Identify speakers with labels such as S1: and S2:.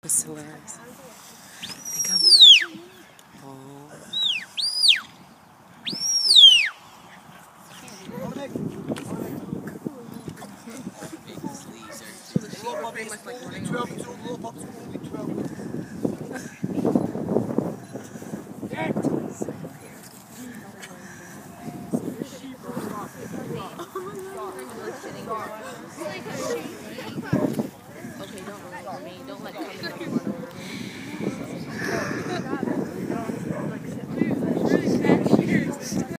S1: It's hilarious. They come. Oh.
S2: Okay, don't let me. Don't let me.